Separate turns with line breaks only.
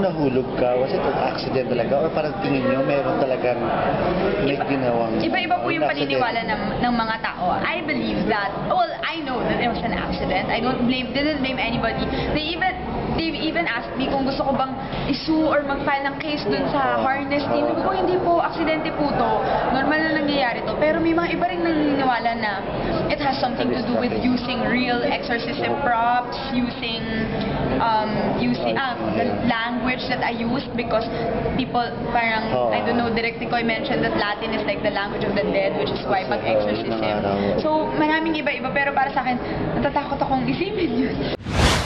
nahulog ka? Was it an accident talaga? Or parang tingin nyo, meron talagang may ginawang...
Iba-iba po yung
accident?
paniniwala ng mga tao. I believe that, well, I know that it was an accident. I didn't blame anybody. They even asked me kung gusto ko bang isu or mag-file ng case dun sa harness team. Sabi ko, hindi po, aksidente po to. Normal na nangyayari to. Pero may mga iba rin naniniwala na it has something to do with using real exorcism props, using the language that I used because people parang, I don't know, Direk Ticoy mentioned that Latin is like the language of the dead, which is why pag-exorcism. So, maraming iba-iba, pero para sa akin, natatakot akong isipin yun.